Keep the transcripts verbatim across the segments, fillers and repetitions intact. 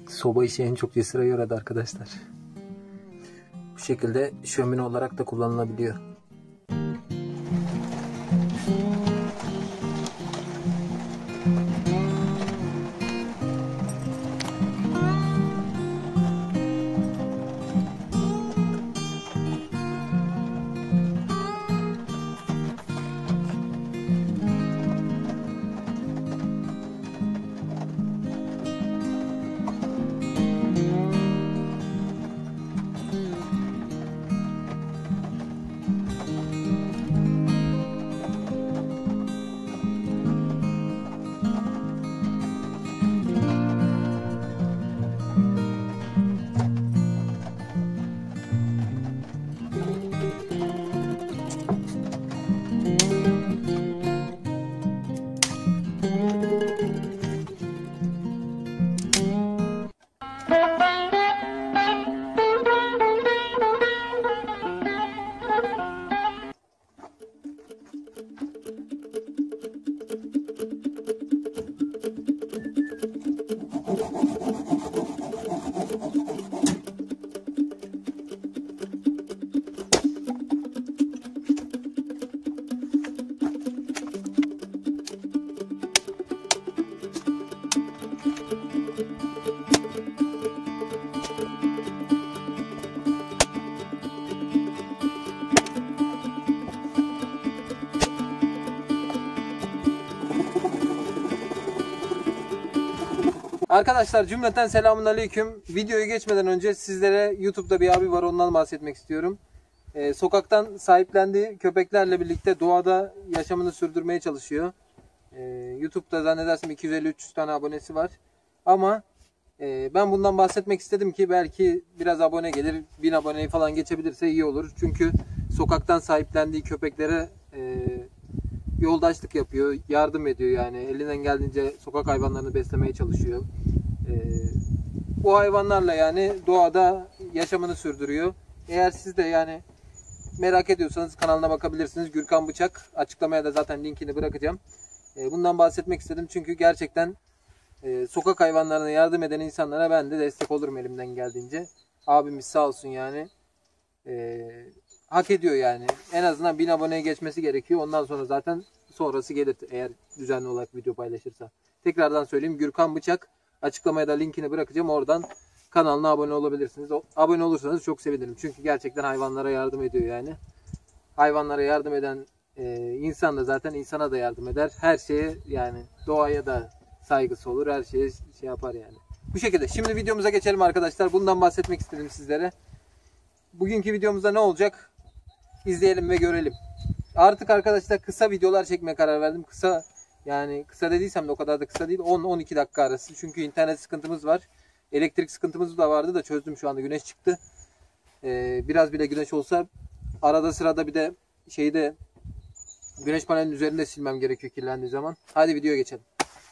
Soba işi en çok Yesir'e yaradı arkadaşlar. Bu şekilde şömine olarak da kullanılabiliyor. Arkadaşlar cümleten selamünaleyküm. Videoyu geçmeden önce sizlere YouTube'da bir abi var, ondan bahsetmek istiyorum. Ee, sokaktan sahiplendiği köpeklerle birlikte doğada yaşamını sürdürmeye çalışıyor. Ee, YouTube'da zannedersem iki yüz elli üç yüz tane abonesi var. Ama e, ben bundan bahsetmek istedim ki belki biraz abone gelir, bin aboneyi falan geçebilirse iyi olur. Çünkü sokaktan sahiplendiği köpeklere e, yoldaşlık yapıyor, yardım ediyor yani. Elinden geldiğince sokak hayvanlarını beslemeye çalışıyor. Ee, bu hayvanlarla yani doğada yaşamını sürdürüyor. Eğer siz de yani merak ediyorsanız kanalına bakabilirsiniz. Gürkan Bıçak. Açıklamaya da zaten linkini bırakacağım. Ee, bundan bahsetmek istedim çünkü gerçekten e, sokak hayvanlarına yardım eden insanlara ben de destek olurum elimden geldiğince. Abimiz sağ olsun yani. Ee, hak ediyor yani. En azından bin aboneye geçmesi gerekiyor. Ondan sonra zaten sonrası gelir eğer düzenli olarak video paylaşırsa. Tekrardan söyleyeyim, Gürkan Bıçak. Açıklamaya da linkini bırakacağım. Oradan kanalına abone olabilirsiniz. O, abone olursanız çok sevinirim. Çünkü gerçekten hayvanlara yardım ediyor yani. Hayvanlara yardım eden e, insan da zaten insana da yardım eder. Her şeye yani doğaya da saygısı olur. Her şeye şey yapar yani. Bu şekilde. Şimdi videomuza geçelim arkadaşlar. Bundan bahsetmek istedim sizlere. Bugünkü videomuzda ne olacak? İzleyelim ve görelim. Artık arkadaşlar kısa videolar çekmeye karar verdim. Kısa yani kısa dediysem de o kadar da kısa değil. on on iki dakika arası. Çünkü internet sıkıntımız var. Elektrik sıkıntımız da vardı da çözdüm şu anda. Güneş çıktı. Ee, biraz bile güneş olsa arada sırada bir de şeyi de güneş panelinin üzerinde silmem gerekiyor kirlendiği zaman. Hadi videoya geçelim.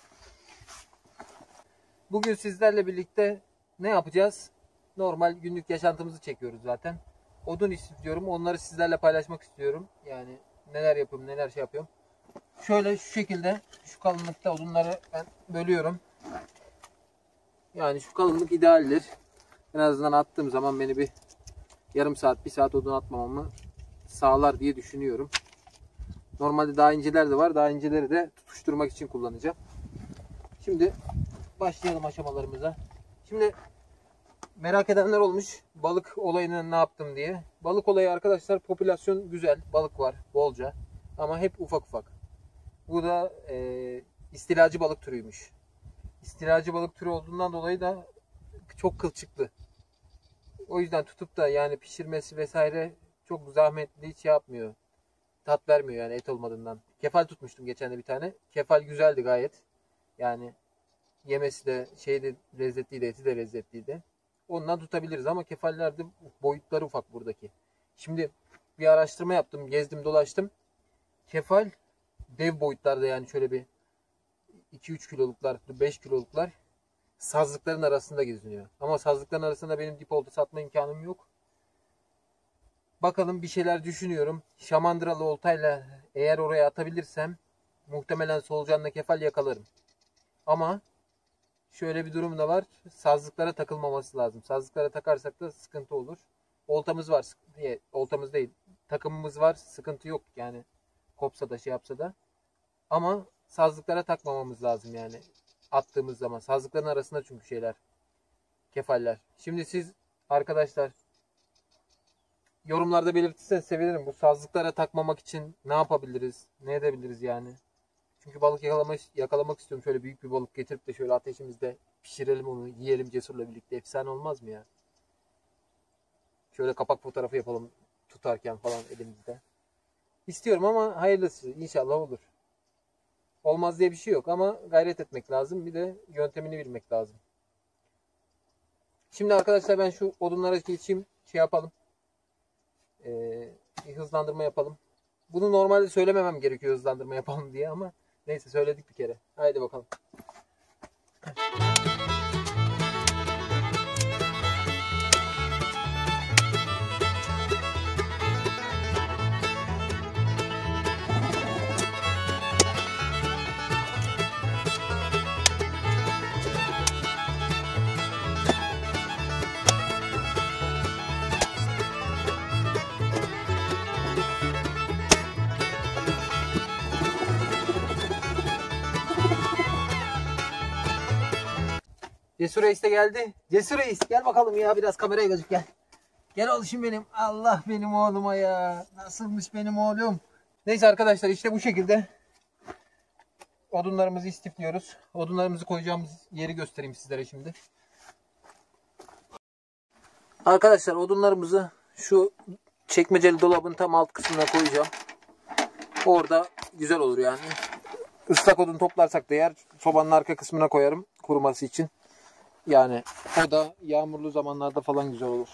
Bugün sizlerle birlikte ne yapacağız? Normal günlük yaşantımızı çekiyoruz zaten. Odun istiyorum. Onları sizlerle paylaşmak istiyorum. Yani neler yapıyorum, neler şey yapıyorum. Şöyle şu şekilde şu kalınlıkta odunları ben bölüyorum. Yani şu kalınlık idealdir. En azından attığım zaman beni bir yarım saat, bir saat odun atmamamı sağlar diye düşünüyorum. Normalde daha inceler de var. Daha inceleri de tutuşturmak için kullanacağım. Şimdi başlayalım aşamalarımıza. Şimdi merak edenler olmuş balık olayını ne yaptım diye. Balık olayı arkadaşlar, popülasyon güzel. Balık var bolca. Ama hep ufak ufak. Bu da e, istilacı balık türüymüş. İstilacı balık türü olduğundan dolayı da çok kılçıklı. O yüzden tutup da yani pişirmesi vesaire çok zahmetli, hiç şey yapmıyor. Tat vermiyor yani et olmadığından. Kefal tutmuştum geçen de bir tane. Kefal güzeldi gayet. Yani yemesi de şeyde lezzetliydi, eti de lezzetliydi. Ondan tutabiliriz ama kefaller de boyutları ufak buradaki. Şimdi bir araştırma yaptım, gezdim, dolaştım. Kefal dev boyutlarda, yani şöyle bir iki üç kiloluklar, beş kiloluklar sazlıkların arasında geziniyor. Ama sazlıkların arasında benim dip olta satma imkanım yok. Bakalım, bir şeyler düşünüyorum. Şamandıralı oltayla eğer oraya atabilirsem muhtemelen solucanla kefal yakalarım. Ama şöyle bir durum da var. Sazlıklara takılmaması lazım. Sazlıklara takarsak da sıkıntı olur. Oltamız var diye, oltamız değil. Takımımız var. Sıkıntı yok yani. Kopsa da şey yapsa da. Ama sazlıklara takmamamız lazım yani. Attığımız zaman. Sazlıkların arasında çünkü şeyler. Kefaller. Şimdi siz arkadaşlar yorumlarda belirtirseniz sevinirim. Bu sazlıklara takmamak için ne yapabiliriz? Ne edebiliriz yani? Çünkü balık yakalamak, yakalamak istiyorum. Şöyle büyük bir balık getirip de şöyle ateşimizde pişirelim onu. Yiyelim Cesur'la birlikte. Efsane olmaz mı ya? Şöyle kapak fotoğrafı yapalım tutarken falan elimizde. İstiyorum ama hayırlısı. İnşallah olur. Olmaz diye bir şey yok ama gayret etmek lazım. Bir de yöntemini bilmek lazım. Şimdi arkadaşlar ben şu odunlara geçeyim. Şey yapalım. Ee, bir hızlandırma yapalım. Bunu normalde söylememem gerekiyor hızlandırma yapalım diye ama neyse söyledik bir kere. Haydi bakalım. Cesur Reis de geldi. Cesur Reis gel bakalım ya, biraz kameraya gözük gel. Gel oğlum benim. Allah benim oğluma ya. Nasılmış benim oğlum. Neyse arkadaşlar işte bu şekilde odunlarımızı istifliyoruz. Odunlarımızı koyacağımız yeri göstereyim sizlere şimdi. Arkadaşlar odunlarımızı şu çekmeceli dolabın tam alt kısmına koyacağım. Orada güzel olur yani. Islak odun toplarsak da eğer sobanın arka kısmına koyarım kuruması için. Yani o da yağmurlu zamanlarda falan güzel olur.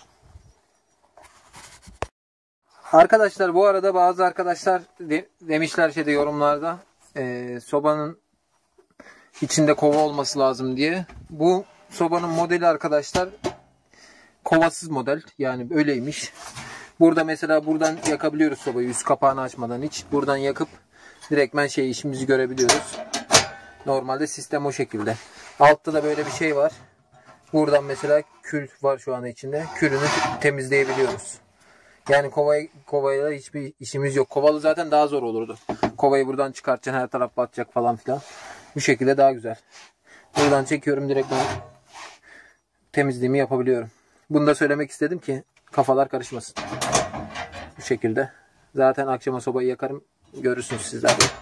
Arkadaşlar bu arada bazı arkadaşlar de, demişler şeyde yorumlarda e, sobanın içinde kova olması lazım diye. Bu sobanın modeli arkadaşlar kovasız model, yani öyleymiş. Burada mesela buradan yakabiliyoruz sobayı üst kapağını açmadan, hiç buradan yakıp direktmen şey işimizi görebiliyoruz. Normalde sistem o şekilde. Altta da böyle bir şey var. Buradan mesela kül var şu anda içinde. Külünü temizleyebiliyoruz. Yani kovayı, kovayla hiçbir işimiz yok. Kovalı zaten daha zor olurdu. Kovayı buradan çıkartacaksın, her taraf batacak falan filan. Bu şekilde daha güzel. Buradan çekiyorum, direkt temizliğimi yapabiliyorum. Bunu da söylemek istedim ki kafalar karışmasın. Bu şekilde. Zaten akşama sobayı yakarım. Görürsünüz sizler de.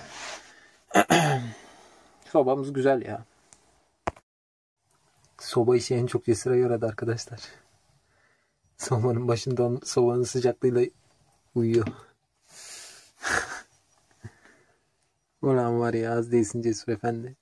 Sobamız güzel ya. Soba işi en çok Cesur'a yoradı arkadaşlar. Sobanın başında sobanın sıcaklığıyla uyuyor. Ulan var ya, az değilsin Cesur efendi.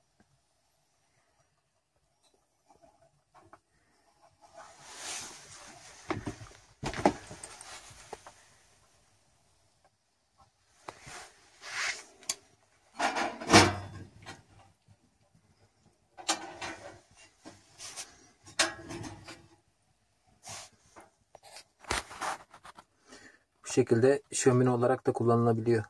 Bu şekilde şömine olarak da kullanılabiliyor.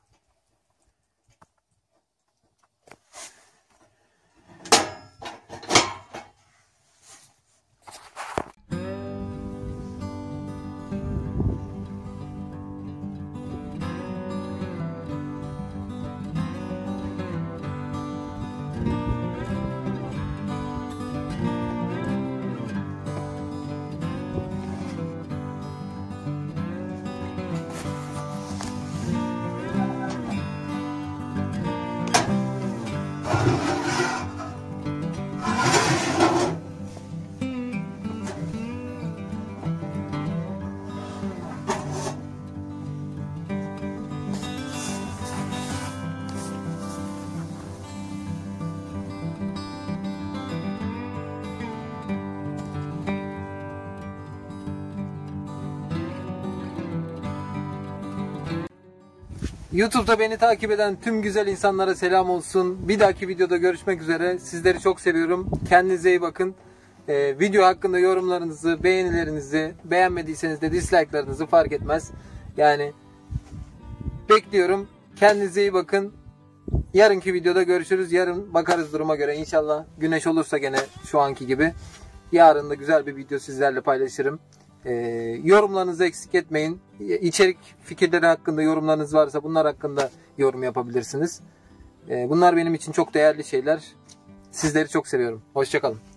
YouTube'da beni takip eden tüm güzel insanlara selam olsun. Bir dahaki videoda görüşmek üzere. Sizleri çok seviyorum. Kendinize iyi bakın. Ee, video hakkında yorumlarınızı, beğenilerinizi, beğenmediyseniz de dislike'larınızı fark etmez. Yani bekliyorum. Kendinize iyi bakın. Yarınki videoda görüşürüz. Yarın bakarız duruma göre. İnşallah güneş olursa gene şu anki gibi. Yarın da güzel bir video sizlerle paylaşırım. Ee, yorumlarınızı eksik etmeyin. İçerik fikirleri hakkında yorumlarınız varsa bunlar hakkında yorum yapabilirsiniz. Ee, bunlar benim için çok değerli şeyler. Sizleri çok seviyorum. Hoşça kalın.